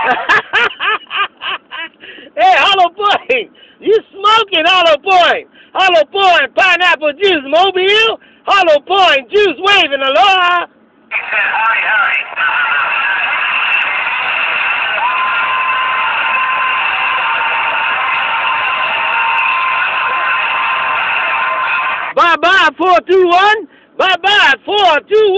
Hey, Hollow Point, you smoking, Hollow Point. Hollow Point, pineapple juice, Mobile. Hollow Point, juice waving, aloha. Bye-bye, 421. Bye-bye, 421.